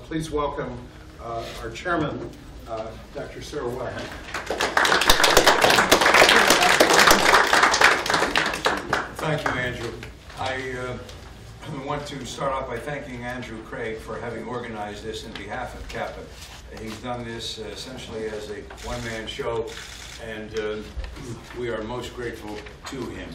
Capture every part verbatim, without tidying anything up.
please welcome uh, our chairman, uh, Doctor Cyril Webb. Thank you, Andrew. I uh, want to start off by thanking Andrew Craig for having organized this in behalf of CAPA. He's done this uh, essentially as a one-man show, and uh, we are most grateful to him.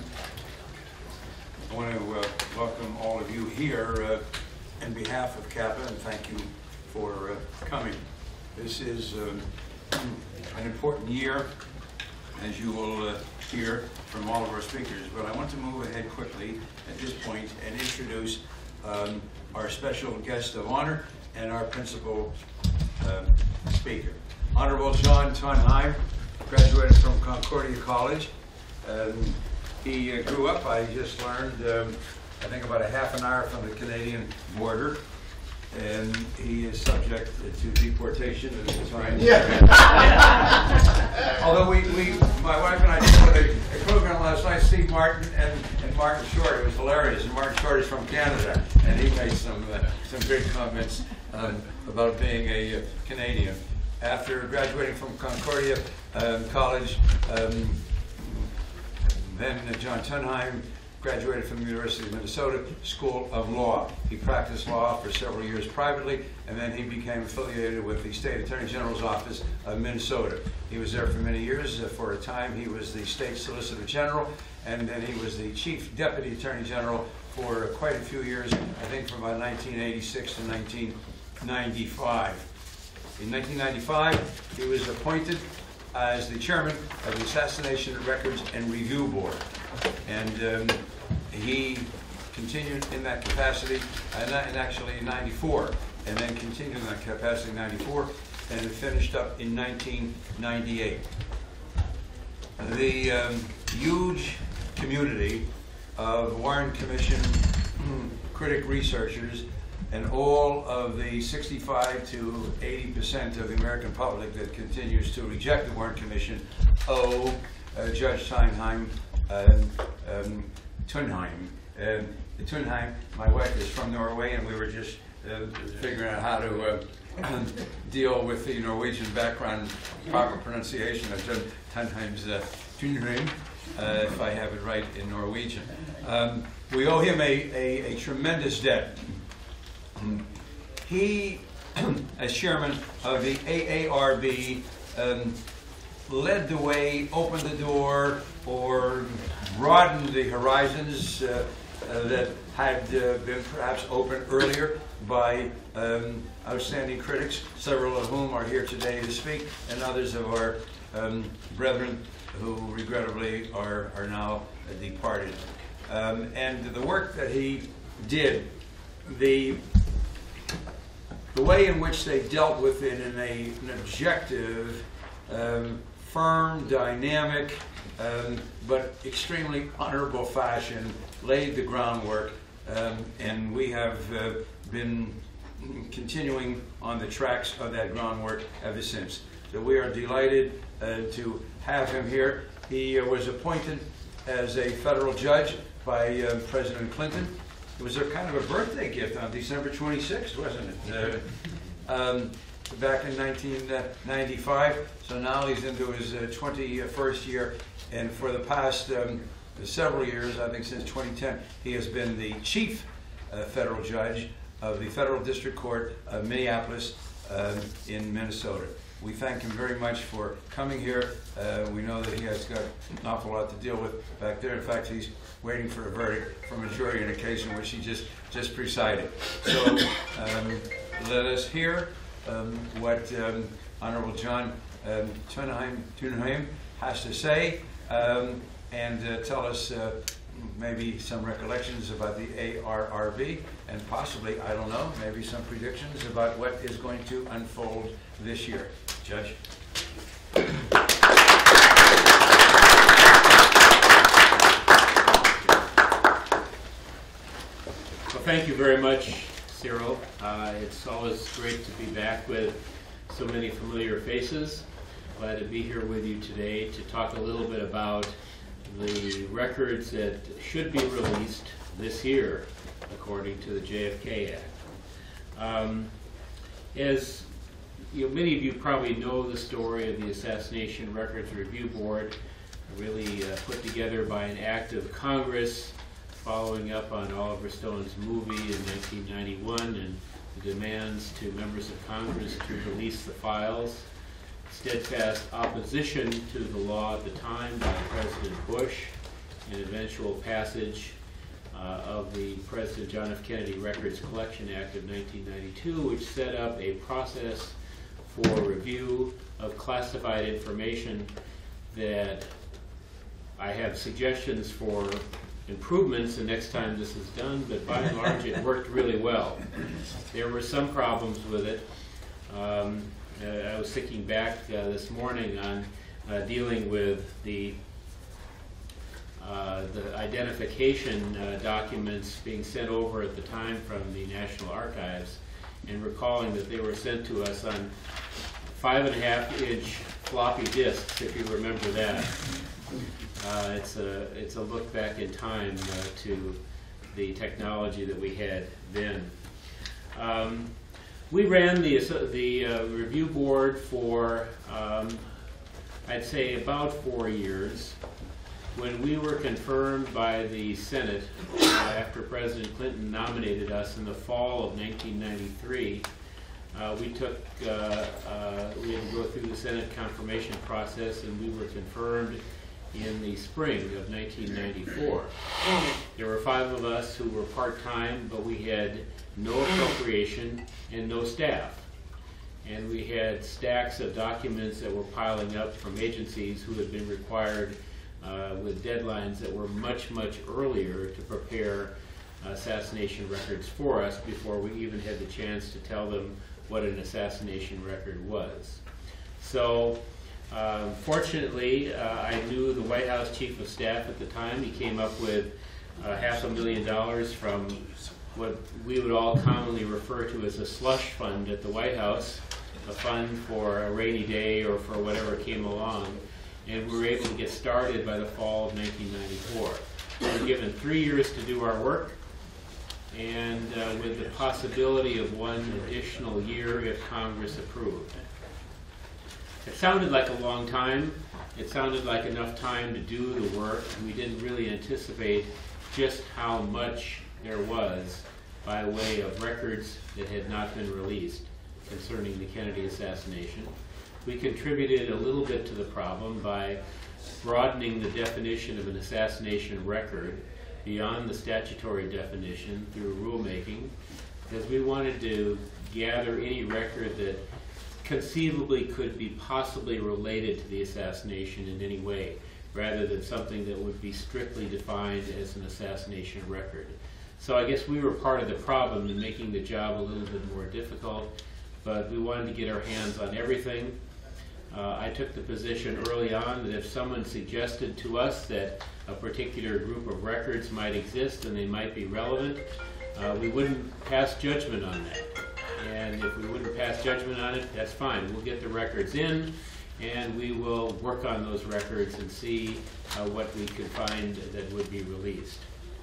I want to uh, welcome all of you here uh, in behalf of CAPA, and thank you for uh, coming. This is uh, an important year, as you will uh, hear from all of our speakers, but I want to move ahead quickly at this point and introduce um, our special guest of honor and our principal uh, speaker. Honorable John Tunheim, graduated from Concordia College. Um, he uh, grew up, I just learned, um, I think about a half an hour from the Canadian border, and he is subject to deportation at the time. Yeah. Although we, we, my wife and I did a, a program last night, Steve Martin and, and Martin Short. It was hilarious. And Martin Short is from Canada, and he made some uh, some great comments um, about being a uh, Canadian. After graduating from Concordia um, College, um, then uh, John Tunheim graduated from the University of Minnesota School of Law. He practiced law for several years privately, and then he became affiliated with the State Attorney General's Office of Minnesota. He was there for many years. Uh, for a time, he was the State Solicitor General, and then he was the Chief Deputy Attorney General for uh, quite a few years, I think from about nineteen eighty-six to nineteen ninety-five. In nineteen ninety-five, he was appointed as the chairman of the Assassination Records and Review Board. And um, he continued in that capacity, and, and actually in ninety-four, and then continued in that capacity in ninety-four, and it finished up in nineteen ninety-eight. The um, huge community of Warren Commission critic researchers and all of the sixty-five to eighty percent of the American public that continues to reject the Warren Commission owe uh, Judge Tunheim Um, um, Tunheim. Um, Tunheim, my wife is from Norway, and we were just uh, figuring out how to uh, deal with the Norwegian background, proper pronunciation of John Tunheim's uh, Tunheim, uh, if I have it right in Norwegian. Um, we owe him a, a, a tremendous debt. He, as chairman of the A A R B, um, led the way, opened the door, or broadened the horizons uh, uh, that had uh, been perhaps opened earlier by um, outstanding critics, several of whom are here today to speak, and others of our um, brethren who regrettably are, are now uh, departed. Um, and the work that he did, the, the way in which they dealt with it in a, an objective, um, firm, dynamic, um, but extremely honorable fashion, laid the groundwork, um, and we have uh, been continuing on the tracks of that groundwork ever since. So we are delighted uh, to have him here. He uh, was appointed as a federal judge by uh, President Clinton. It was a kind of a birthday gift on December twenty-sixth, wasn't it? Uh, um, back in nineteen ninety-five, so now he's into his uh, twenty-first year, and for the past um, several years, I think since twenty ten, he has been the chief uh, federal judge of the Federal District Court of Minneapolis uh, in Minnesota. We thank him very much for coming here. Uh, we know that he has got an awful lot to deal with back there. In fact, he's waiting for a verdict from a jury in a case in which he just, just presided. So um, let us hear Um, what um, Honorable John um, Tunheim, Tunheim has to say, um, and uh, tell us uh, maybe some recollections about the A R R B, and possibly, I don't know, maybe some predictions about what is going to unfold this year. Judge. Well, thank you very much, Cyril. Uh, it's always great to be back with so many familiar faces. Glad to be here with you today to talk a little bit about the records that should be released this year, according to the J F K Act. Um, as you know, many of you probably know the story of the Assassination Records Review Board, really uh, put together by an act of Congress following up on Oliver Stone's movie in nineteen ninety-one and the demands to members of Congress to release the files. Steadfast opposition to the law at the time by President Bush, and eventual passage uh, of the President John F. Kennedy Records Collection Act of nineteen ninety-two, which set up a process for review of classified information that I have suggestions for improvements the next time this is done, but by and large it worked really well. There were some problems with it. Um, uh, I was thinking back uh, this morning on uh, dealing with the uh, the identification uh, documents being sent over at the time from the National Archives, and recalling that they were sent to us on five and a half inch floppy disks, if you remember that. Uh, it's a it's a look back in time uh, to the technology that we had then. Um, we ran the the uh, review board for um, I'd say about four years. When we were confirmed by the Senate uh, after President Clinton nominated us in the fall of nineteen ninety-three, uh, we took uh, uh, we had to go through the Senate confirmation process, and we were confirmed in the spring of nineteen ninety-four. There were five of us who were part-time, but we had no appropriation and no staff. And we had stacks of documents that were piling up from agencies who had been required uh, with deadlines that were much, much earlier to prepare assassination records for us before we even had the chance to tell them what an assassination record was. So, Uh, fortunately, uh, I knew the White House Chief of Staff at the time. He came up with uh, half a million dollars from what we would all commonly refer to as a slush fund at the White House, a fund for a rainy day or for whatever came along. And we were able to get started by the fall of nineteen ninety-four. We were given three years to do our work, and uh, with the possibility of one additional year if Congress approved. It sounded like a long time. It sounded like enough time to do the work. We didn't really anticipate just how much there was by way of records that had not been released concerning the Kennedy assassination. We contributed a little bit to the problem by broadening the definition of an assassination record beyond the statutory definition through rulemaking, because we wanted to gather any record that conceivably could be possibly related to the assassination in any way, rather than something that would be strictly defined as an assassination record. So I guess we were part of the problem in making the job a little bit more difficult, but we wanted to get our hands on everything. Uh, I took the position early on that if someone suggested to us that a particular group of records might exist and they might be relevant, uh, we wouldn't pass judgment on that. And if we wouldn't pass judgment on it, that's fine. We'll get the records in, and we will work on those records and see uh, what we could find that would be released.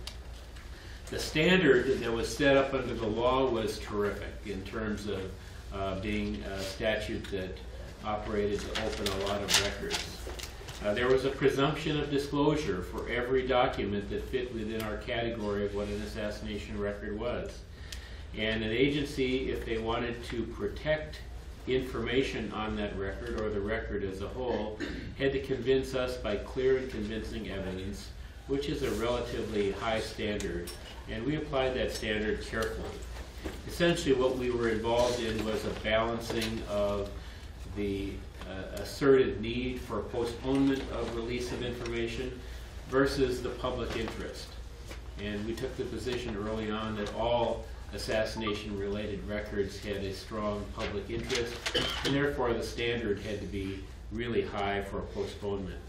The standard that was set up under the law was terrific in terms of uh, being a statute that operated to open a lot of records. Uh, there was a presumption of disclosure for every document that fit within our category of what an assassination record was. And an agency, if they wanted to protect information on that record or the record as a whole, had to convince us by clear and convincing evidence, which is a relatively high standard, and we applied that standard carefully. Essentially what we were involved in was a balancing of the uh, asserted need for postponement of release of information versus the public interest. And we took the position early on that all assassination-related records had a strong public interest, and therefore the standard had to be really high for postponement.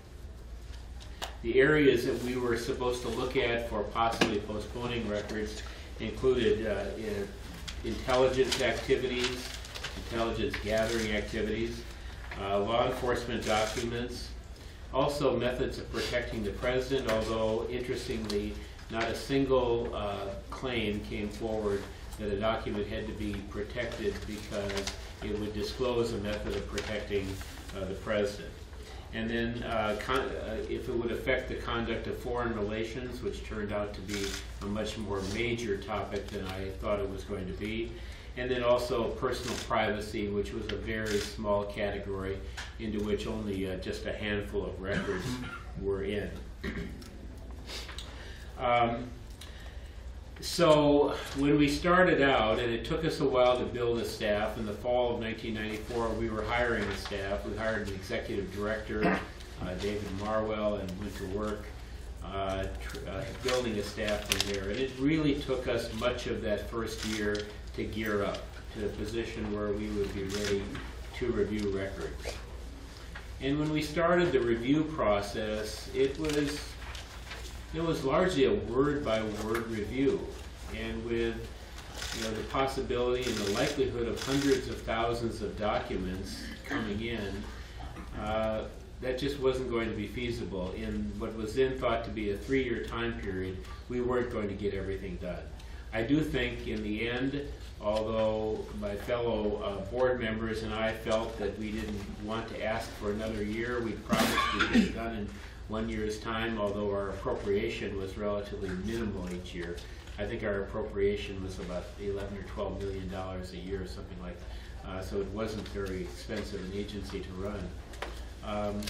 The areas that we were supposed to look at for possibly postponing records included uh, in intelligence activities, intelligence gathering activities, uh, law enforcement documents, also methods of protecting the president, although interestingly not a single uh, claim came forward that a document had to be protected because it would disclose a method of protecting uh, the president. And then uh, con uh, if it would affect the conduct of foreign relations, which turned out to be a much more major topic than I thought it was going to be. And then also personal privacy, which was a very small category into which only uh, just a handful of records were in. um, so when we started out, and it took us a while to build a staff, in the fall of nineteen ninety-four we were hiring a staff. We hired an executive director, uh, David Marwell, and went to work uh, tr uh, building a staff from there. And it really took us much of that first year to gear up to a position where we would be ready to review records. And when we started the review process, it was it was largely a word-by-word review, and with you know the possibility and the likelihood of hundreds of thousands of documents coming in, uh, that just wasn't going to be feasible. In what was then thought to be a three-year time period, we weren't going to get everything done. I do think in the end, although my fellow uh, board members and I felt that we didn't want to ask for another year, we promised we'd get it done in one year's time, although our appropriation was relatively minimal each year. I think our appropriation was about eleven or twelve million dollars a year or something like that. Uh, so it wasn't very expensive an agency to run. Um,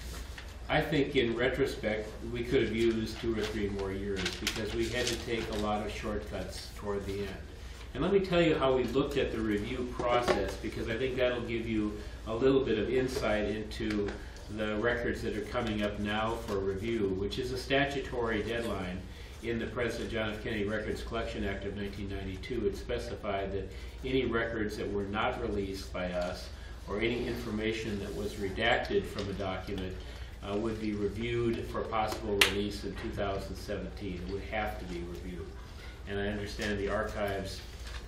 I think in retrospect, we could have used two or three more years because we had to take a lot of shortcuts toward the end. And let me tell you how we looked at the review process, because I think that'll give you a little bit of insight into the records that are coming up now for review, which is a statutory deadline in the President John F. Kennedy Records Collection Act of nineteen ninety-two. It specified that any records that were not released by us or any information that was redacted from a document uh, would be reviewed for possible release in two thousand seventeen. It would have to be reviewed. And I understand the archives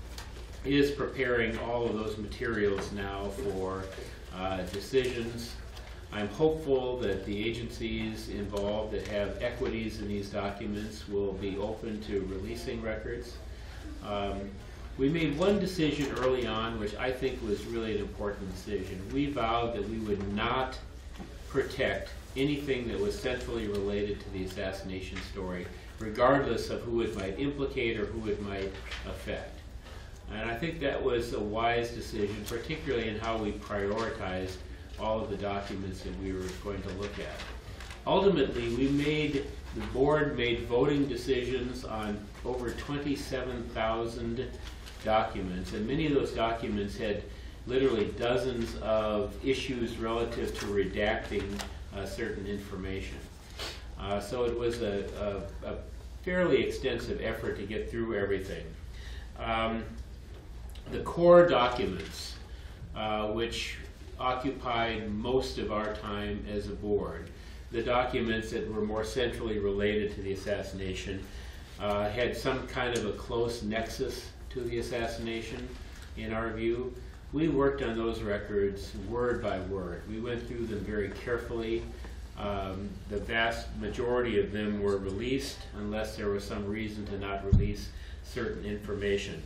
is preparing all of those materials now for uh, decisions. I'm hopeful that the agencies involved that have equities in these documents will be open to releasing records. Um, we made one decision early on, which I think was really an important decision. We vowed that we would not protect anything that was centrally related to the assassination story, regardless of who it might implicate or who it might affect. And I think that was a wise decision, particularly in how we prioritized all of the documents that we were going to look at. Ultimately, we made, the board made voting decisions on over twenty-seven thousand documents, and many of those documents had literally dozens of issues relative to redacting uh, certain information. Uh, so it was a, a, a fairly extensive effort to get through everything. Um, the core documents, uh, which occupied most of our time as a board, the documents that were more centrally related to the assassination, uh, had some kind of a close nexus to the assassination in our view. We worked on those records word by word. We went through them very carefully. Um, the vast majority of them were released unless there was some reason to not release certain information.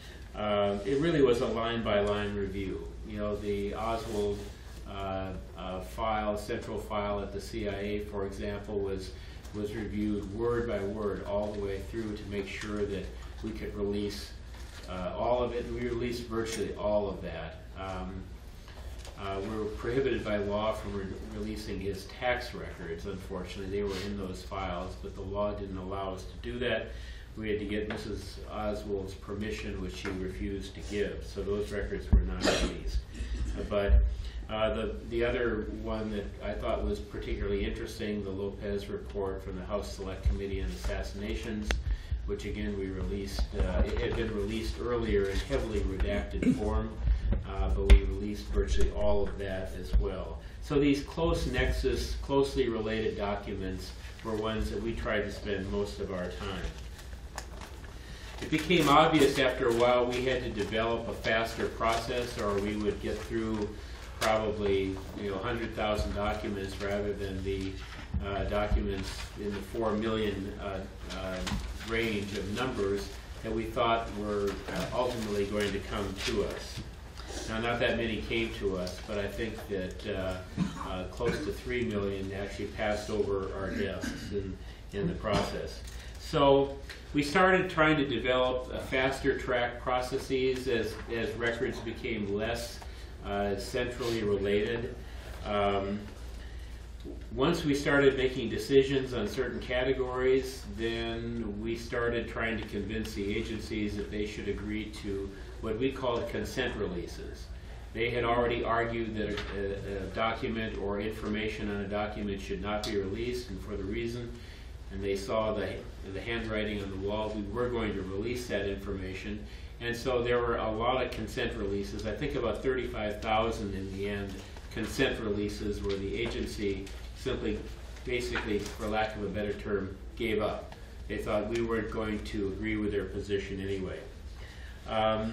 Uh, it really was a line-by-line review. You know, the Oswald uh, uh, file, central file at the C I A, for example, was was reviewed word by word all the way through to make sure that we could release uh, all of it. We released virtually all of that. Um, uh, we were prohibited by law from re releasing his tax records, unfortunately. They were in those files, but the law didn't allow us to do that. We had to get Missus Oswald's permission, which she refused to give, so those records were not released. But uh, the, the other one that I thought was particularly interesting, the Lopez report from the House Select Committee on Assassinations, which again we released, uh, it had been released earlier in heavily redacted form, uh, but we released virtually all of that as well. So these close nexus, closely related documents were ones that we tried to spend most of our time. It became obvious after a while we had to develop a faster process, or we would get through probably you know one hundred thousand documents rather than the uh, documents in the four million uh, uh, range of numbers that we thought were uh, ultimately going to come to us. Now, not that many came to us, but I think that uh, uh, close to three million actually passed over our desks in, in the process. So we started trying to develop uh, faster track processes as, as records became less uh, centrally related. Um, Once we started making decisions on certain categories, then we started trying to convince the agencies that they should agree to what we called consent releases. They had already argued that a, a, a document or information on a document should not be released, and for the reason, and they saw the, the handwriting on the wall, we were going to release that information. And so there were a lot of consent releases. I think about thirty-five thousand in the end, consent releases where the agency simply, basically, for lack of a better term, gave up. They thought we weren't going to agree with their position anyway. Um,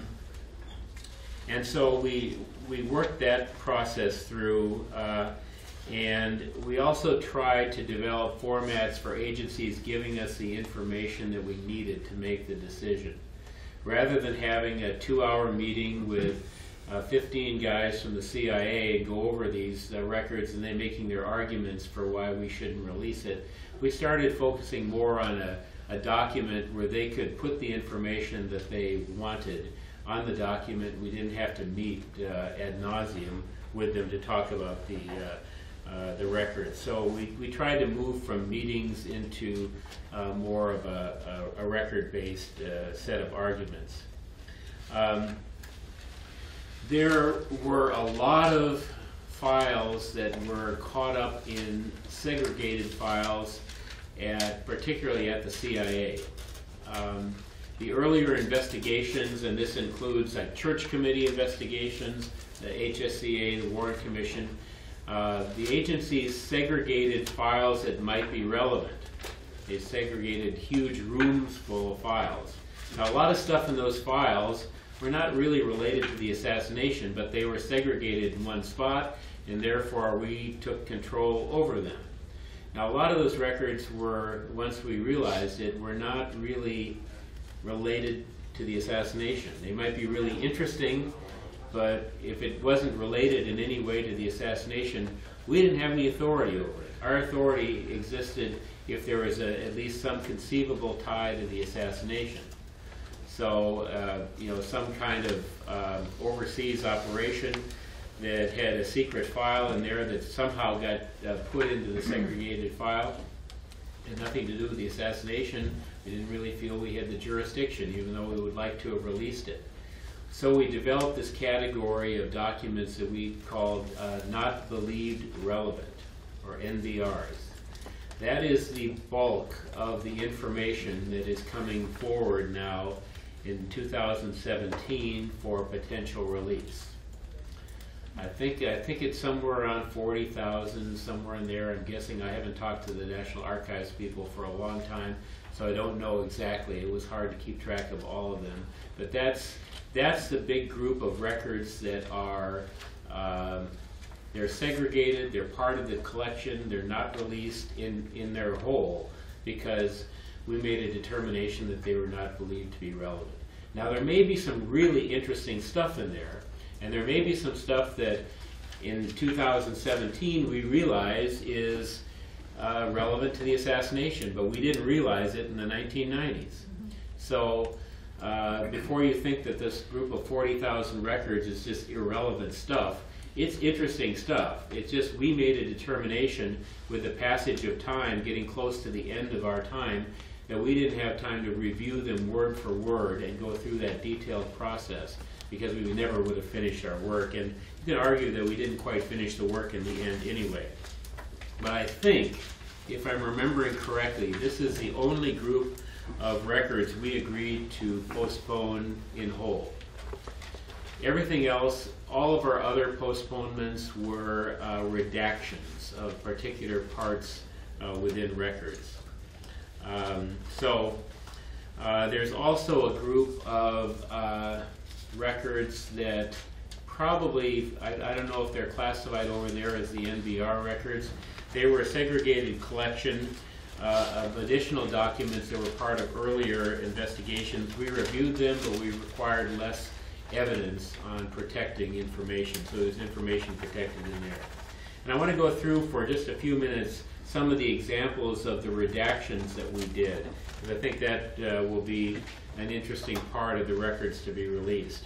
and so we, we worked that process through, uh, and we also tried to develop formats for agencies giving us the information that we needed to make the decision. Rather than having a two-hour meeting with Uh, fifteen guys from the C I A go over these uh, records and then making their arguments for why we shouldn't release it, we started focusing more on a, a document where they could put the information that they wanted on the document. We didn't have to meet uh, ad nauseum with them to talk about the, uh, uh, the records. So we, we tried to move from meetings into uh, more of a, a, a record-based uh, set of arguments. Um, There were a lot of files that were caught up in segregated files, at, particularly at the C I A. Um, the earlier investigations, and this includes like church committee investigations, the H S C A, the Warren Commission, uh, the agencies segregated files that might be relevant. They segregated huge rooms full of files. Now, a lot of stuff in those files were not really related to the assassination, but they were segregated in one spot, and therefore we took control over them. Now, a lot of those records were, once we realized it, were not really related to the assassination. They might be really interesting, but if it wasn't related in any way to the assassination, we didn't have any authority over it. Our authority existed if there was a, at least some conceivable tie to the assassination. So, uh, you know, some kind of um, overseas operation that had a secret file in there that somehow got uh, put into the segregated file had nothing to do with the assassination. We didn't really feel we had the jurisdiction, even though we would like to have released it. So we developed this category of documents that we called uh, not believed relevant, or N B Rs. That is the bulk of the information that is coming forward now in two thousand seventeen for potential release. I think I think it's somewhere around forty thousand, somewhere in there. I'm guessing. I haven't talked to the National Archives people for a long time, so I don't know exactly. It was hard to keep track of all of them. But that's that's the big group of records that are um, they're segregated. They're part of the collection. They're not released in in their whole because we made a determination that they were not believed to be relevant. Now, there may be some really interesting stuff in there, and there may be some stuff that in two thousand seventeen we realize is uh, relevant to the assassination, but we didn't realize it in the nineteen nineties. So uh, before you think that this group of forty thousand records is just irrelevant stuff, it's interesting stuff. It's just we made a determination with the passage of time, getting close to the end of our time, that we didn't have time to review them word for word and go through that detailed process because we never would have finished our work. And you can argue that we didn't quite finish the work in the end anyway. But I think, if I'm remembering correctly, this is the only group of records we agreed to postpone in whole. Everything else, all of our other postponements were uh, redactions of particular parts uh, within records. Um, so uh, there's also a group of uh, records that probably, I, I don't know if they're classified over there as the N B R records. They were a segregated collection. uh, of additional documents that were part of earlier investigations. We reviewed them, but we required less evidence on protecting information, so there's information protected in there. And I want to go through for just a few minutes some of the examples of the redactions that we did, because I think that uh, will be an interesting part of the records to be released.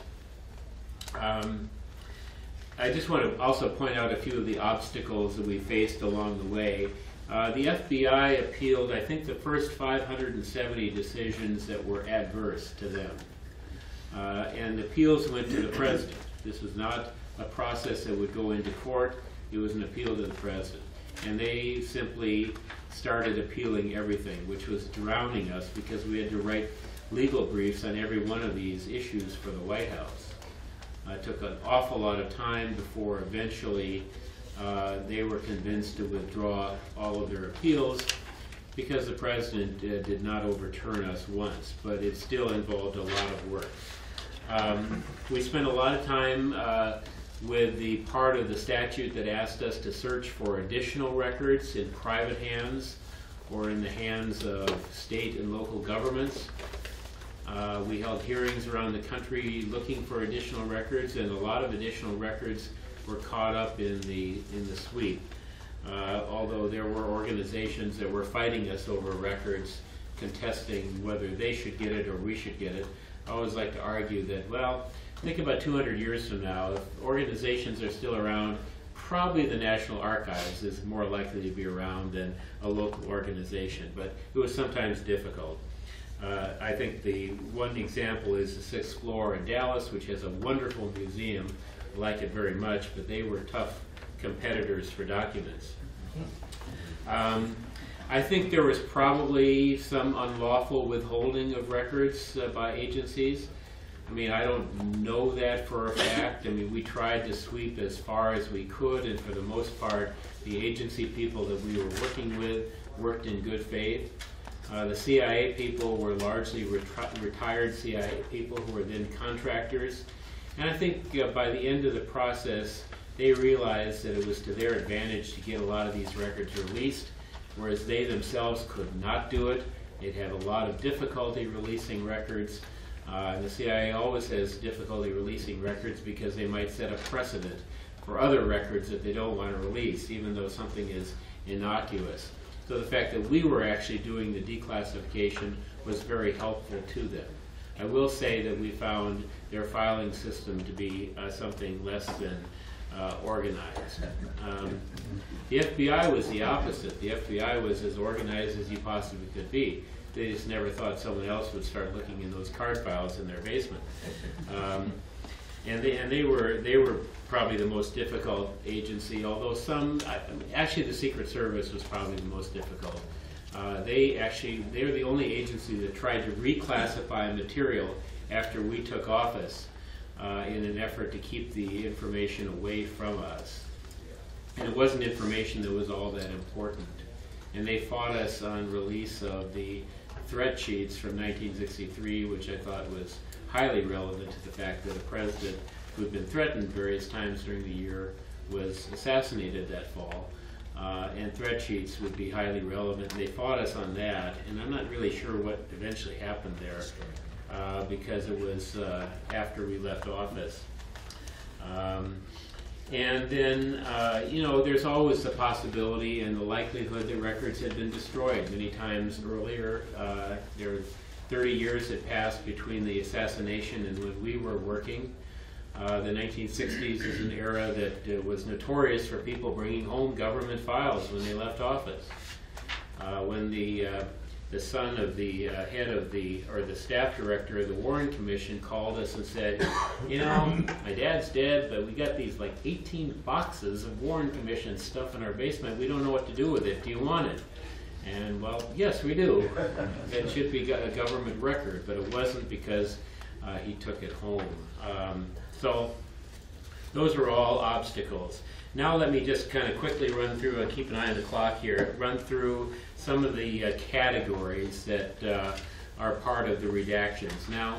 Um, I just want to also point out a few of the obstacles that we faced along the way. Uh, the F B I appealed, I think, the first five hundred seventy decisions that were adverse to them. Uh, and the appeals went to the president. This was not a process that would go into court. It was an appeal to the president. And they simply started appealing everything, which was drowning us because we had to write legal briefs on every one of these issues for the White House. Uh, it took an awful lot of time before eventually uh, they were convinced to withdraw all of their appeals, because the president uh, did not overturn us once, but it still involved a lot of work. Um, we spent a lot of time uh, with the part of the statute that asked us to search for additional records in private hands or in the hands of state and local governments. Uh, we held hearings around the country looking for additional records, and a lot of additional records were caught up in the in the sweep. Uh, although there were organizations that were fighting us over records, contesting whether they should get it or we should get it. I always like to argue that, well, think about two hundred years from now, if organizations are still around, probably the National Archives is more likely to be around than a local organization, but it was sometimes difficult. Uh, I think the one example is the sixth floor in Dallas, which has a wonderful museum. I like it very much, but they were tough competitors for documents. Um, I think there was probably some unlawful withholding of records uh, by agencies. I mean, I don't know that for a fact. I mean, we tried to sweep as far as we could, and for the most part, the agency people that we were working with worked in good faith. Uh, the C I A people were largely reti retired C I A people who were then contractors. And I think uh, by the end of the process, they realized that it was to their advantage to get a lot of these records released, whereas they themselves could not do it. They'd have a lot of difficulty releasing records. Uh, and the C I A always has difficulty releasing records because they might set a precedent for other records that they don't want to release, even though something is innocuous. So the fact that we were actually doing the declassification was very helpful to them. I will say that we found their filing system to be uh, something less than uh, organized. Um, the F B I was the opposite. The F B I was as organized as you possibly could be. They just never thought someone else would start looking in those card files in their basement. Um, and they and they were they were probably the most difficult agency. Although some, actually, the Secret Service was probably the most difficult. Uh, they actually they were the only agency that tried to reclassify material after we took office uh, in an effort to keep the information away from us. And it wasn't information that was all that important. And they fought us on release of the threat sheets from nineteen sixty-three, which I thought was highly relevant to the fact that a president who had been threatened various times during the year was assassinated that fall. Uh, and threat sheets would be highly relevant. They fought us on that, and I'm not really sure what eventually happened there uh, because it was uh, after we left office. Um, And then, uh, you know, there's always the possibility and the likelihood that records had been destroyed. Many times earlier, uh, there were thirty years had passed between the assassination and when we were working. Uh, the nineteen sixties is an era that uh, was notorious for people bringing home government files when they left office. Uh, when the uh, the son of the uh, head of the, or the staff director of the Warren Commission called us and said, you know, my dad's dead, but we got these like eighteen boxes of Warren Commission stuff in our basement. We don't know what to do with it. Do you want it? And well, yes, we do. It should be a government record, but it wasn't because uh, he took it home. Um, so those are all obstacles. Now let me just kind of quickly run through, and keep an eye on the clock here, run through some of the uh, categories that uh, are part of the redactions. Now,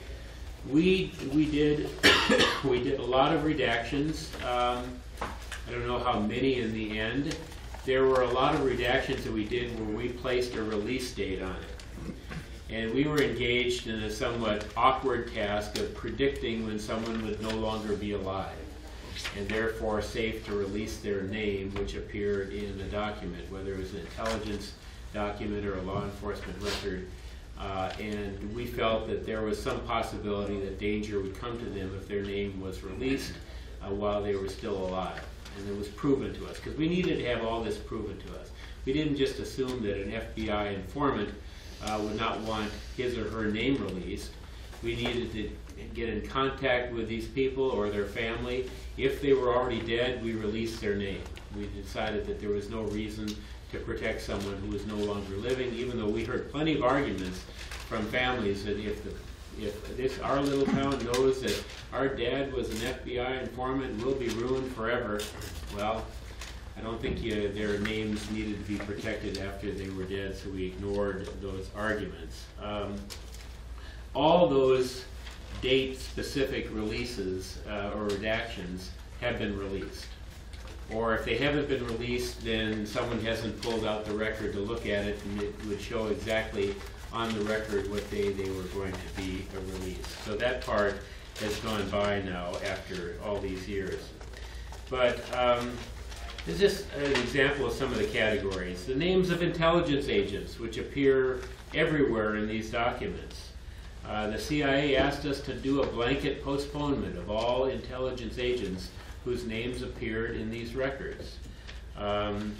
we we did we did a lot of redactions. Um, I don't know how many in the end. there were a lot of redactions that we did where we placed a release date on it. And we were engaged in a somewhat awkward task of predicting when someone would no longer be alive, and therefore safe to release their name, which appeared in the document, whether it was an intelligence document or a law enforcement record. Uh, and we felt that there was some possibility that danger would come to them if their name was released uh, while they were still alive. And it was proven to us, because we needed to have all this proven to us. We didn't just assume that an F B I informant uh, would not want his or her name released. We needed to get in contact with these people or their family. If they were already dead, we released their name. We decided that there was no reason to protect someone who was no longer living, even though we heard plenty of arguments from families that if the if this our little town knows that our dad was an F B I informant, we'll be ruined forever. Well, I don't think you, their names needed to be protected after they were dead, so we ignored those arguments. Um, all those date-specific releases uh, or redactions have been released. Or if they haven't been released, then someone hasn't pulled out the record to look at it, and it would show exactly on the record what day they were going to be released. So that part has gone by now after all these years. But um, this is just an example of some of the categories. The names of intelligence agents, which appear everywhere in these documents. Uh, the C I A asked us to do a blanket postponement of all intelligence agents whose names appeared in these records. Um,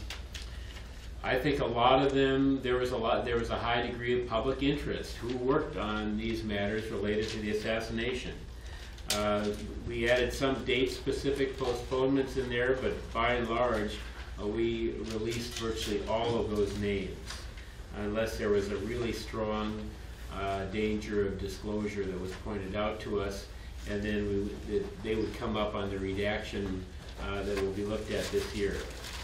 I think a lot of them, there was a lot, there was a high degree of public interest who worked on these matters related to the assassination. Uh, we added some date-specific postponements in there, but by and large, uh, we released virtually all of those names, unless there was a really strong uh, danger of disclosure that was pointed out to us, and then we would, they would come up on the redaction uh, that will be looked at this year.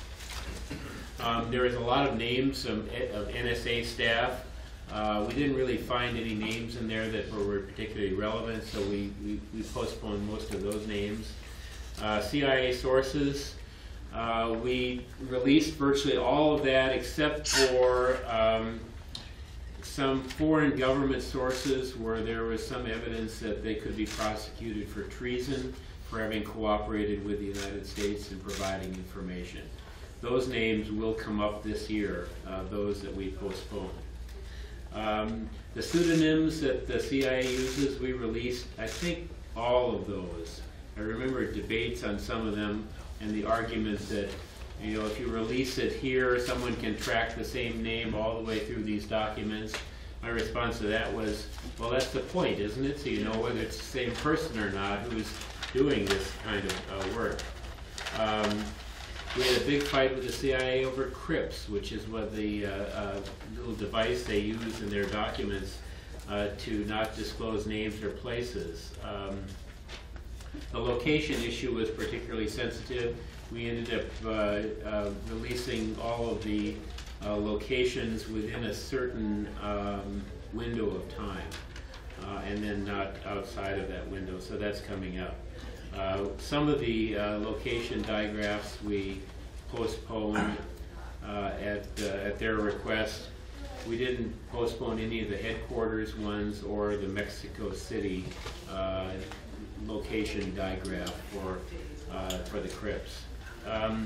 Um, there is a lot of names of, of N S A staff. Uh, we didn't really find any names in there that were particularly relevant, so we, we, we postponed most of those names. Uh, C I A sources, uh, we released virtually all of that except for um, some foreign government sources where there was some evidence that they could be prosecuted for treason for having cooperated with the United States in providing information. Those names will come up this year, uh, those that we postponed. Um, the pseudonyms that the C I A uses, we released, I think, all of those. I remember debates on some of them and the argument that, you know, if you release it here, someone can track the same name all the way through these documents. My response to that was, well, that's the point, isn't it? So you know whether it's the same person or not who's doing this kind of uh, work. Um, We had a big fight with the C I A over crypts, which is what the uh, uh, little device they use in their documents uh, to not disclose names or places. Um, the location issue was particularly sensitive. We ended up uh, uh, releasing all of the uh, locations within a certain um, window of time, uh, and then not outside of that window, so that's coming up. Uh, some of the uh, location digraphs we postponed uh, at, uh, at their request. We didn't postpone any of the headquarters ones or the Mexico City uh, location digraph for, uh, for the crypts. Um,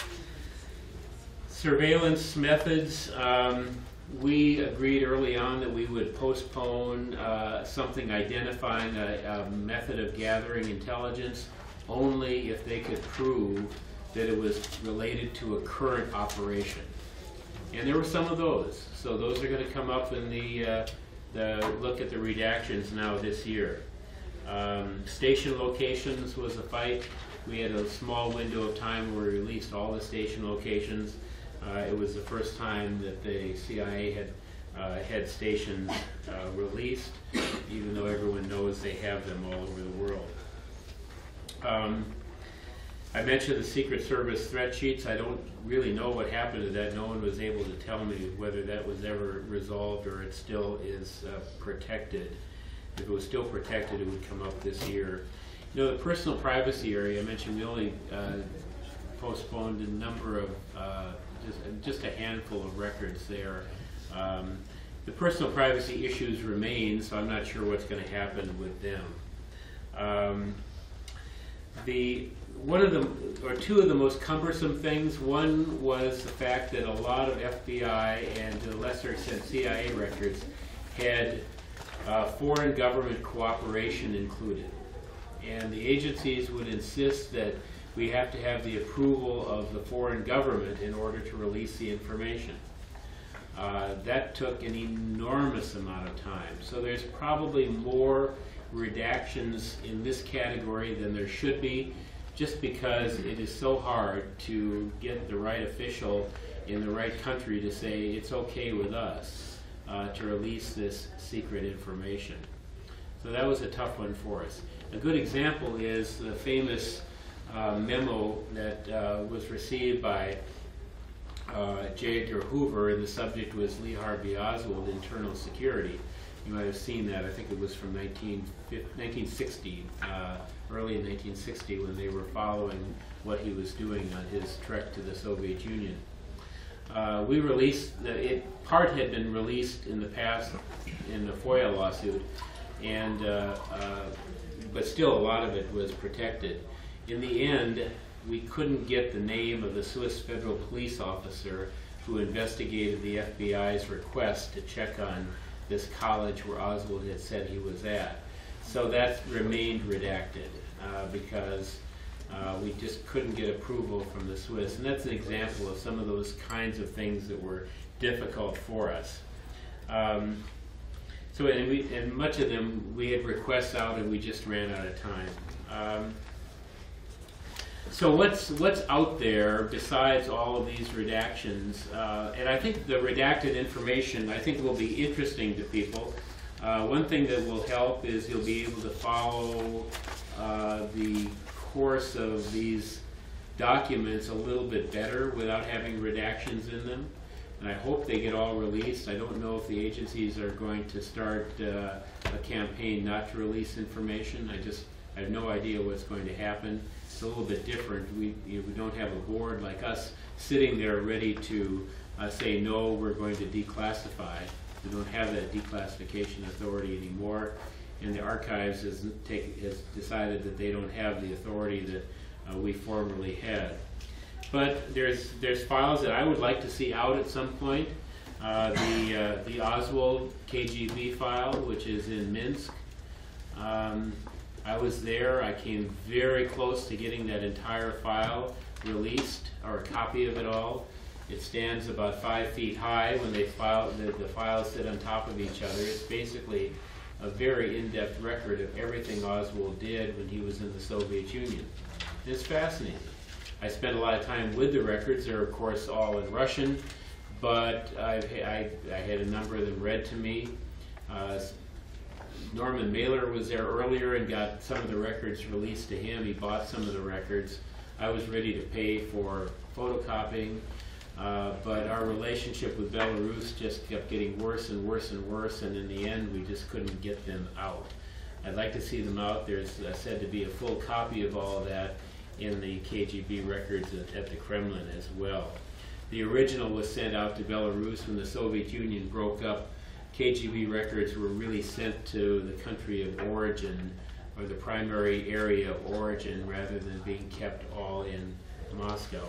surveillance methods. Um, We agreed early on that we would postpone uh, something identifying a, a method of gathering intelligence only if they could prove that it was related to a current operation. And there were some of those. So those are going to come up in the, uh, the look at the redactions now this year. Um, station locations was a fight. We had a small window of time where we released all the station locations. Uh, it was the first time that the C I A had uh, had stations uh, released, even though everyone knows they have them all over the world. Um, I mentioned the Secret Service threat sheets. I don't really know what happened to that. No one was able to tell me whether that was ever resolved or it still is uh, protected. If it was still protected, it would come up this year. You know, the personal privacy area, I mentioned we only uh, postponed a number of, uh, just, just a handful of records there. Um, the personal privacy issues remain, so I'm not sure what's going to happen with them. Um, the one of the, or two of the most cumbersome things, one was the fact that a lot of F B I and to a lesser extent C I A records had uh, foreign government cooperation included. And the agencies would insist that we have to have the approval of the foreign government in order to release the information. Uh, that took an enormous amount of time. So there's probably more redactions in this category than there should be, just because it is so hard to get the right official in the right country to say it's okay with us uh, to release this secret information. So that was a tough one for us. A good example is the famous uh, memo that uh, was received by uh, J. Edgar Hoover, and the subject was Lee Harvey Oswald, Internal Security. You might have seen that. I think it was from nineteen sixty, uh, early in nineteen sixty, when they were following what he was doing on his trek to the Soviet Union. Uh, we released, the, it, part had been released in the past in the FOIA lawsuit, and uh, uh, but still a lot of it was protected. In the end, we couldn't get the name of the Swiss federal police officer who investigated the F B I's request to check on this college where Oswald had said he was at. So that remained redacted uh, because uh, we just couldn't get approval from the Swiss. And that's an example of some of those kinds of things that were difficult for us. Um, so, and, we, and much of them, we had requests out and we just ran out of time. Um, So what's what's out there besides all of these redactions? Uh, and I think the redacted information, I think, will be interesting to people. Uh, one thing that will help is you'll be able to follow uh, the course of these documents a little bit better without having redactions in them. And I hope they get all released. I don't know if the agencies are going to start uh, a campaign not to release information. I just I have no idea what's going to happen. It's a little bit different. We, you know, we don't have a board like us sitting there ready to uh, say, no, we're going to declassify. We don't have that declassification authority anymore. And the archives has, take, has decided that they don't have the authority that uh, we formerly had. But there's, there's files that I would like to see out at some point. Uh, the, uh, the Oswald K G B file, which is in Minsk. Um, I was there. I came very close to getting that entire file released, or a copy of it all. It stands about five feet high when they file, the, the files sit on top of each other. It's basically a very in-depth record of everything Oswald did when he was in the Soviet Union. It's fascinating. I spent a lot of time with the records. They're, of course, all in Russian, but I've, I, I had a number of them read to me. Uh, Norman Mailer was there earlier and got some of the records released to him. He bought some of the records. I was ready to pay for photocopying, uh, but our relationship with Belarus just kept getting worse and worse and worse, and in the end we just couldn't get them out. I'd like to see them out. There's uh, said to be a full copy of all of that in the K G B records at, at the Kremlin as well. The original was sent out to Belarus when the Soviet Union broke up. K G B records were really sent to the country of origin, or the primary area of origin, rather than being kept all in Moscow.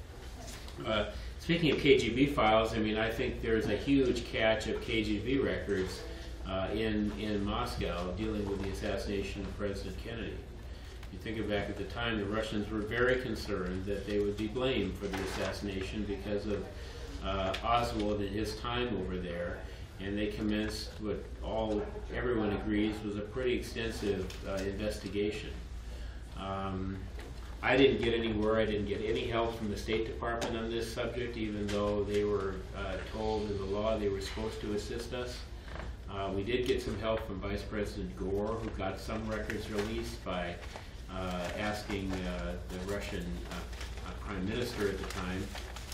Uh, speaking of K G B files, I mean, I think there's a huge catch of K G B records uh, in, in Moscow dealing with the assassination of President Kennedy. You think of back at the time, the Russians were very concerned that they would be blamed for the assassination because of uh, Oswald and his time over there. And they commenced what all everyone agrees was a pretty extensive uh, investigation. Um, I didn't get anywhere. I didn't get any help from the State Department on this subject, even though they were uh, told in the law they were supposed to assist us. Uh, we did get some help from Vice President Gore, who got some records released by uh, asking uh, the Russian uh, uh, Prime Minister at the time.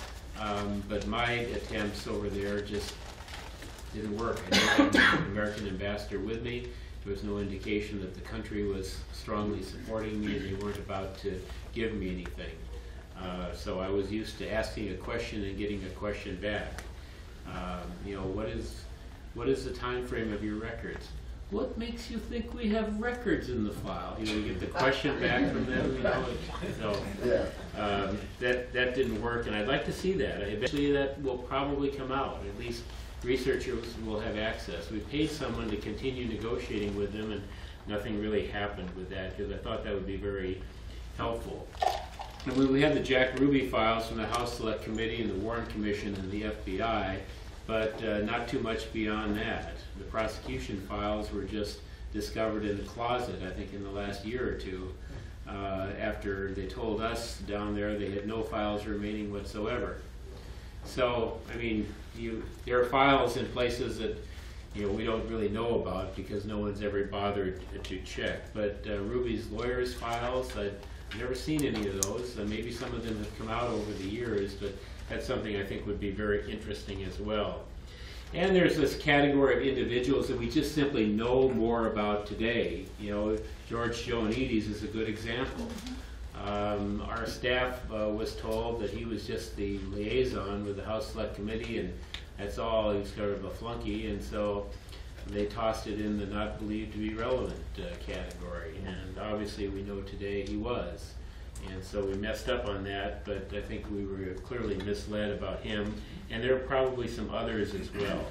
Um, but my attempts over there just didn't work. I didn't have an American ambassador with me. There was no indication that the country was strongly supporting me, and they weren't about to give me anything. Uh, so I was used to asking a question and getting a question back. Um, you know, what is what is the time frame of your records? What makes you think we have records in the file? You know, you get the question back from them. You know, so um, that that didn't work, and I'd like to see that. Eventually, that will probably come out. At least researchers will have access. We paid someone to continue negotiating with them, and nothing really happened with that because I thought that would be very helpful. And we, we had the Jack Ruby files from the House Select Committee and the Warren Commission and the F B I, but uh, not too much beyond that. The prosecution files were just discovered in the closet, I think, in the last year or two, uh, after they told us down there they had no files remaining whatsoever. So, I mean, you, there are files in places that you know we don't really know about because no one's ever bothered to check. But uh, Ruby's lawyers' files, I've never seen any of those. Uh, maybe some of them have come out over the years, but that's something I think would be very interesting as well. And there's this category of individuals that we just simply know more about today. You know, George Joanides is a good example. Um, our staff uh, was told that he was just the liaison with the House Select Committee, and that's all. He was kind of a flunky, and so they tossed it in the not believed to be relevant uh, category. And obviously we know today he was. And so we messed up on that, but I think we were clearly misled about him, and there are probably some others as well.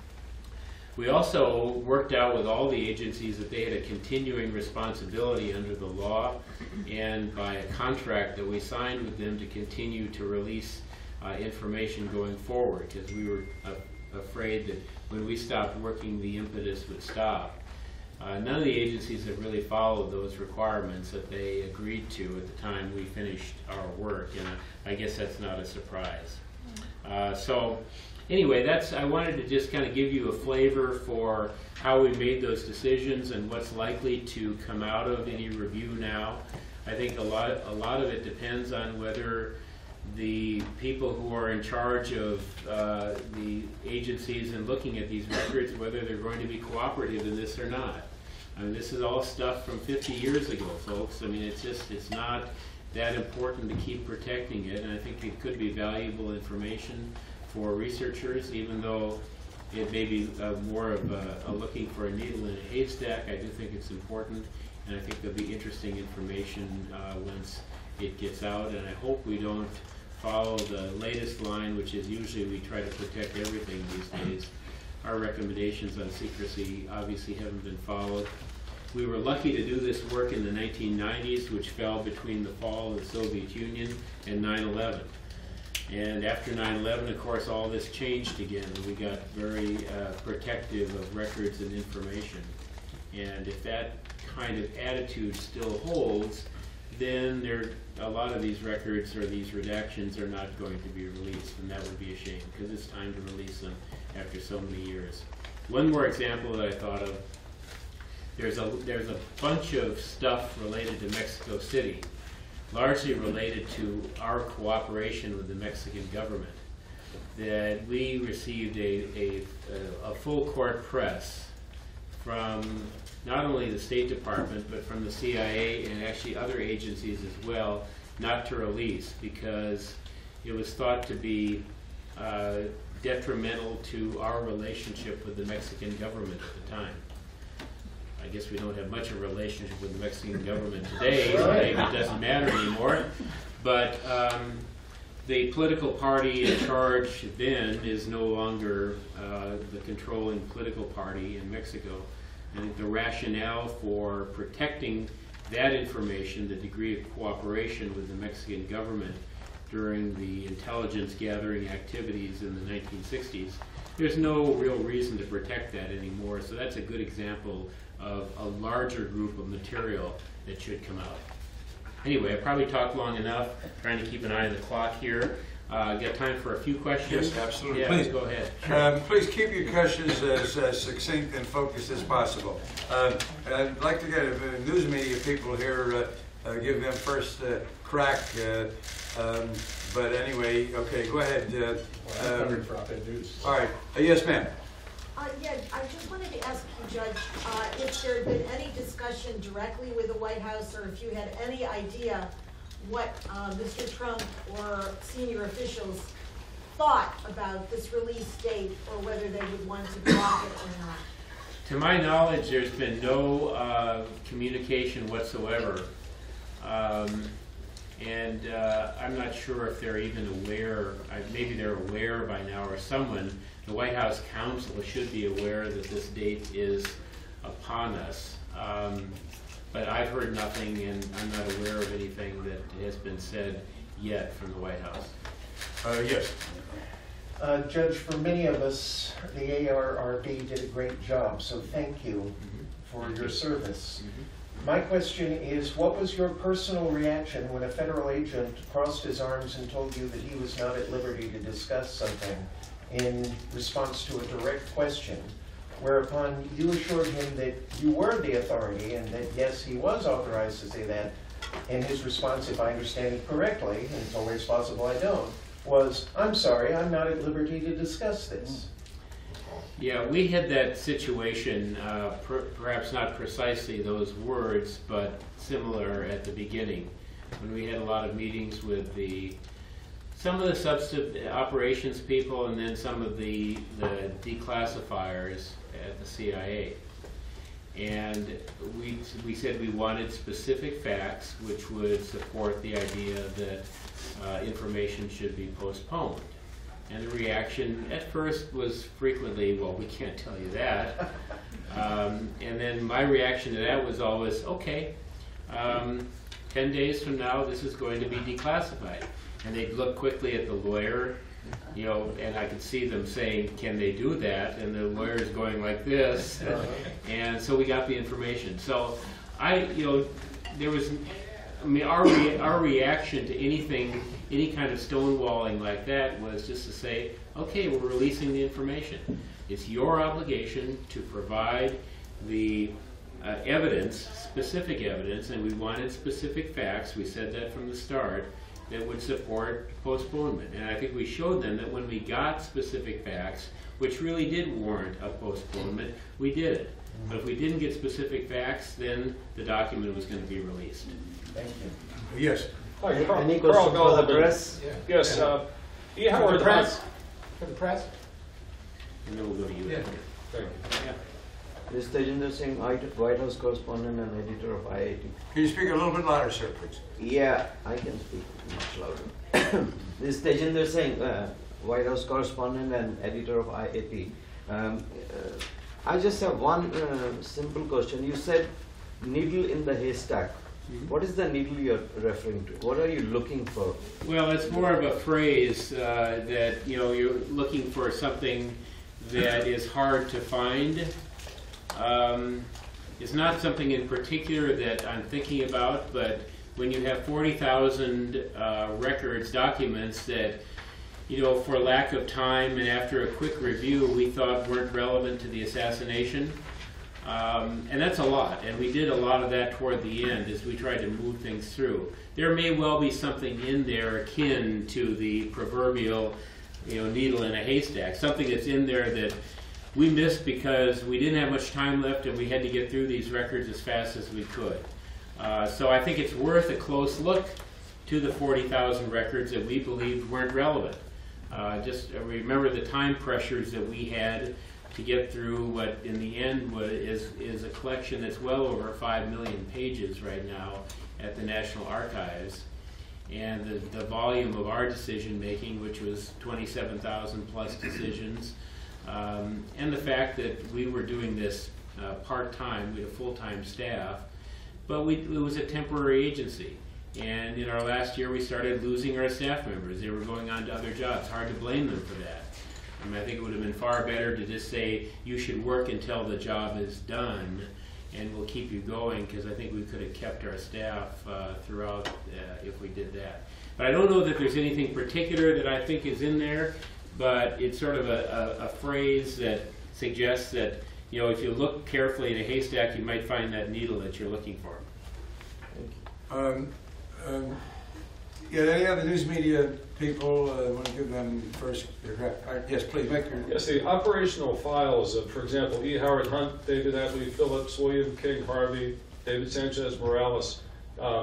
We also worked out with all the agencies that they had a continuing responsibility under the law and by a contract that we signed with them to continue to release uh, information going forward, because we were uh, afraid that when we stopped working, the impetus would stop. Uh, none of the agencies have really followed those requirements that they agreed to at the time we finished our work, and I guess that's not a surprise. Uh, so anyway, that's I wanted to just kind of give you a flavor for how we made those decisions and what's likely to come out of any review now. I think a lot, a lot of it depends on whether the people who are in charge of uh, the agencies and looking at these records, whether they're going to be cooperative in this or not. I mean, this is all stuff from fifty years ago, folks. I mean, it's just, it's not that important to keep protecting it, and I think it could be valuable information for researchers, even though it may be uh, more of a, a looking for a needle in a haystack. I do think it's important, and I think there'll be interesting information uh, once it gets out, and I hope we don't follow the latest line, which is usually we try to protect everything these days. Our recommendations on secrecy obviously haven't been followed. We were lucky to do this work in the nineteen nineties, which fell between the fall of the Soviet Union and nine eleven. And after nine eleven, of course, all this changed again. We got very uh, protective of records and information. And if that kind of attitude still holds, then there, a lot of these records or these redactions are not going to be released, and that would be a shame because it's time to release them after so many years. One more example that I thought of, there's a, there's a bunch of stuff related to Mexico City, largely related to our cooperation with the Mexican government, that we received a, a, a full court press from not only the State Department, but from the C I A and actually other agencies as well, not to release because it was thought to be uh, detrimental to our relationship with the Mexican government at the time. I guess we don't have much of a relationship with the Mexican government today, so maybe it doesn't matter anymore. But um, the political party in charge then is no longer uh, the controlling political party in Mexico. I think the rationale for protecting that information, the degree of cooperation with the Mexican government during the intelligence gathering activities in the nineteen sixties, there's no real reason to protect that anymore. So that's a good example of a larger group of material that should come out. Anyway, I probably talked long enough, trying to keep an eye on the clock here. Uh, got time for a few questions? Yes, absolutely. Yeah, please go ahead. Um, please keep your questions as uh, succinct and focused as possible. Um, I'd like to get uh, news media people here, uh, uh, give them first uh, crack. Uh, um, but anyway, okay, go ahead. Uh, Well, I'm um, covering for op-ed news. all right. Uh, yes, ma'am. Uh, yeah, I just wanted to ask you, Judge, uh, if there had been any discussion directly with the White House, or if you had any idea what uh, Mister Trump or senior officials thought about this release date, or whether they would want to block it or not? To my knowledge, there's been no uh, communication whatsoever. Um, and uh, I'm not sure if they're even aware, uh, maybe they're aware by now, or someone, the White House counsel should be aware that this date is upon us. Um, but I've heard nothing, and I'm not aware of anything that has been said yet from the White House. Uh, yes. Uh, Judge, for many of us, the A R R B did a great job, so thank you Mm-hmm. for Thank your you. service. Mm-hmm. My question is, what was your personal reaction when a federal agent crossed his arms and told you that he was not at liberty to discuss something in response to a direct question, whereupon you assured him that you were the authority and that, yes, he was authorized to say that, and his response, if I understand it correctly, and it's always possible I don't, was, I'm sorry, I'm not at liberty to discuss this. Yeah, we had that situation, uh, per perhaps not precisely those words, but similar at the beginning, when we had a lot of meetings with the some of the substantive operations people and then some of the, the declassifiers at the C I A. And we, we said we wanted specific facts which would support the idea that uh, information should be postponed. And the reaction at first was frequently, well, we can't tell you that. Um, and then my reaction to that was always, okay, um, ten days from now this is going to be declassified. And they'd look quickly at the lawyer, you know, and I could see them saying, can they do that? And the lawyer's going like this. And so we got the information. So I, you know, there was, I mean, our, re our reaction to anything, any kind of stonewalling like that was just to say, okay, we're releasing the information. It's your obligation to provide the uh, evidence, specific evidence, and we wanted specific facts, we said that from the start, that would support postponement. And I think we showed them that when we got specific facts, which really did warrant a postponement, we did it. But if we didn't get specific facts, then the document was going to be released. Thank you. Yes. Hi, Carl, Any Carl questions for the Goldman. press? Yes, uh, E. Howard For the Hunt. press? For the press? And then we'll go to you. Yeah. Thank you. Yeah. This is Tejinder Singh, White House correspondent and editor of I A T. Can you speak a little bit louder, sir, please? Yeah, I can speak much louder. This is Tejinder Singh, uh, White House correspondent and editor of I A T. Um, uh, I just have one uh, simple question. You said needle in the haystack. Mm-hmm. What is the needle you're referring to? What are you looking for? Well, it's more of a phrase uh, that, you know, you're looking for something that is hard to find. Um, it's not something in particular that I'm thinking about, but when you have forty thousand uh, records, documents that, you know, for lack of time and after a quick review, we thought weren't relevant to the assassination. Um, and that's a lot, and we did a lot of that toward the end as we tried to move things through. There may well be something in there akin to the proverbial, you know, needle in a haystack, something that's in there that we missed because we didn't have much time left and we had to get through these records as fast as we could. Uh, so I think it's worth a close look to the forty thousand records that we believed weren't relevant. Uh, just remember the time pressures that we had to get through what in the end was, is, is a collection that's well over five million pages right now at the National Archives. And the, the volume of our decision making, which was twenty-seven thousand plus decisions, um, and the fact that we were doing this uh, part-time, we had a full-time staff, but we, it was a temporary agency. And in our last year we started losing our staff members. They were going on to other jobs. Hard to blame them for that. I mean, I think it would have been far better to just say, you should work until the job is done, and we'll keep you going, because I think we could have kept our staff uh, throughout uh, if we did that. But I don't know that there's anything particular that I think is in there, but it's sort of a, a, a phrase that suggests that, you know, if you look carefully in a haystack, you might find that needle that you're looking for. Thank you. Um, um, yeah, any other news media people uh, want to give them first? Uh, yes, please make your. Yes, the operational files of, for example, E. Howard Hunt, David Atlee, Phillips, William King Harvey, David Sanchez Morales. Uh,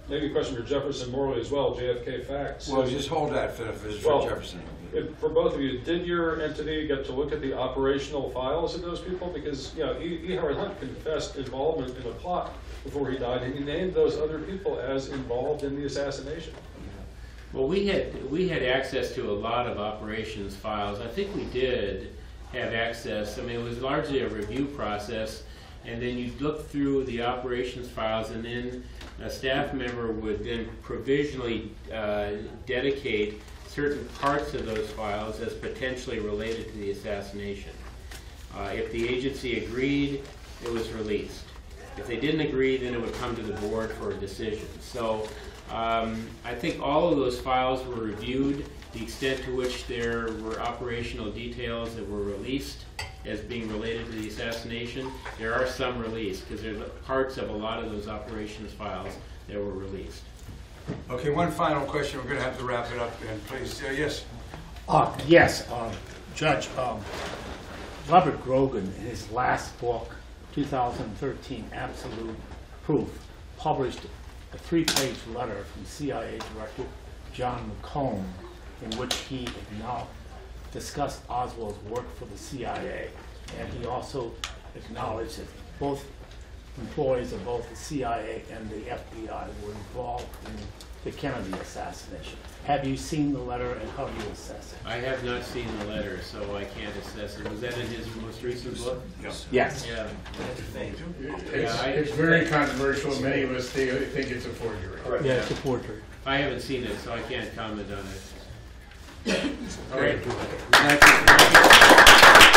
maybe a question for Jefferson Morley as well, J F K Facts. Well, just hold that for, for for Well, Jefferson. If- For both of you, did your entity get to look at the operational files of those people? Because, you know, E. E. Howard Hunt confessed involvement in a plot before he died, and he named those other people as involved in the assassination. Well, we had, we had access to a lot of operations files. I think we did have access. I mean, it was largely a review process, and then you'd look through the operations files, and then a staff member would then provisionally uh, dedicate certain parts of those files as potentially related to the assassination. Uh, if the agency agreed, it was released. If they didn't agree, then it would come to the board for a decision. So um, I think all of those files were reviewed. The extent to which there were operational details that were released as being related to the assassination, there are some released, because there's parts of a lot of those operations files that were released. Okay, one final question. We're going to have to wrap it up, and please, uh, yes. Uh, yes, uh, Judge, um, Robert Grogan, in his last book, two thousand thirteen, Absolute Proof, published a three-page letter from C I A Director John McComb, in which he now discussed Oswald's work for the C I A, and he also acknowledged that both employees of both the C I A and the F B I were involved in the Kennedy assassination. Have you seen the letter, and how do you assess it? I have not seen the letter, so I can't assess it. Was that in his most recent book? Yes. Yes. Yeah. It's, Yeah, I- it's very controversial. Many of us think, think it's a forgery. Correct. Yeah, it's a forgery. I haven't seen it, so I can't comment on it. All right. Thank you.